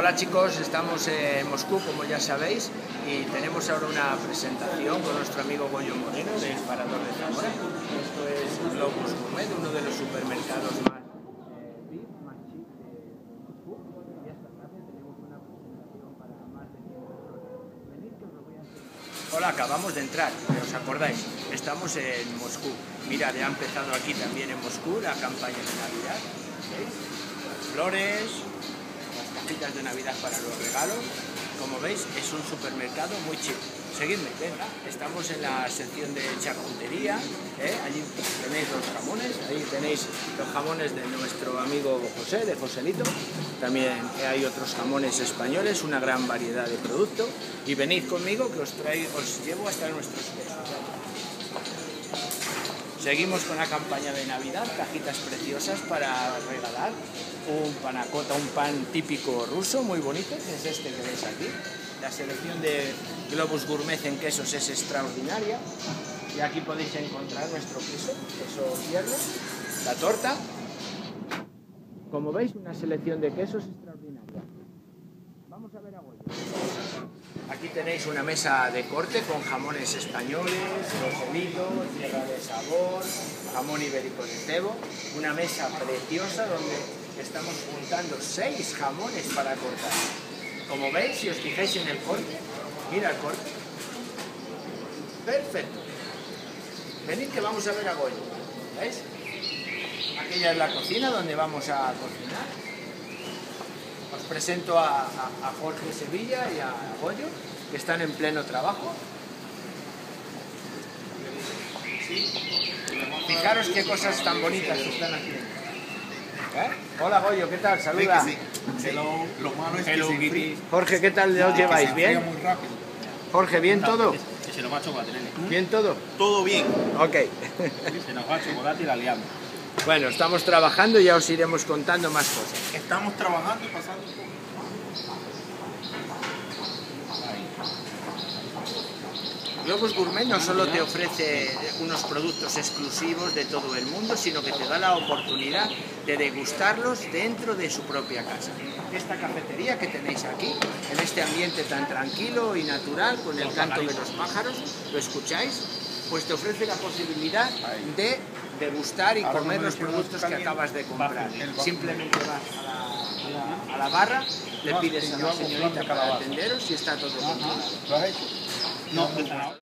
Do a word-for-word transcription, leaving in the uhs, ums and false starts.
Hola chicos, estamos en Moscú, como ya sabéis, y tenemos ahora una presentación con nuestro amigo Goyo Moreno del Parador de Zamora. Esto es Globus Gourmet, uno de los supermercados más eh, V I P, más chic de Moscú. Y esta tarde tenemos una presentación para más de cien personas. Venid que os lo voy a enseñar. Hola, acabamos de entrar, ¿os acordáis? Estamos en Moscú. Mirad, ya ha empezado aquí también en Moscú la campaña de Navidad. ¿Veis? Las flores, las cajitas de Navidad para los regalos. Como veis, es un supermercado muy chico. Seguidme, venga. Estamos en la sección de charcutería, ¿eh? Allí tenéis los jamones, ahí tenéis los jamones de nuestro amigo José, de Joselito. También hay otros jamones españoles, una gran variedad de productos. Y venid conmigo que os, traigo, os llevo hasta nuestros quesos. Seguimos con la campaña de Navidad, cajitas preciosas para regalar. Un panacota, un pan típico ruso, muy bonito, que es este que veis aquí. La selección de Globus Gourmet en quesos es extraordinaria. Y aquí podéis encontrar nuestro queso, queso tierno, la torta. Como veis, una selección de quesos extraordinaria. Vamos a ver a Goyo. Aquí tenéis una mesa de corte con jamones españoles, Joselito, tierra de sabor, jamón ibérico de cebo. Una mesa preciosa donde estamos juntando seis jamones para cortar. Como veis, si os fijáis en el corte, mira el corte. Perfecto. Venid que vamos a ver a Goyo. ¿Veis? Aquella es la cocina donde vamos a cocinar. Os presento a, a, a Jorge Sevilla y a Goyo, que están en pleno trabajo. ¿Sí? Fijaros qué cosas tan bonitas se están haciendo. ¿Eh? Hola Goyo, ¿qué tal? Saluda. Sí, sí. Hello. Lo malo es que Hello, se enfría. Jorge, ¿qué tal os lleváis? ¿Bien? Muy rápido. Jorge, ¿bien todo? Que se nos va chocolate, nene. ¿Bien todo? Todo bien. Ok. Se nos va chocolate y la liamos. Bueno, estamos trabajando y ya os iremos contando más cosas. Estamos trabajando y pasando un poco. Globus Gourmet no solo te ofrece unos productos exclusivos de todo el mundo, sino que te da la oportunidad de degustarlos dentro de su propia casa. Esta cafetería que tenéis aquí, en este ambiente tan tranquilo y natural, con el canto de los pájaros, ¿lo escucháis? Pues te ofrece la posibilidad de degustar y comer los productos que acabas de comprar. Simplemente vas a la, a la, a la barra, le pides a la señorita para atenderos y está todo controlado. No,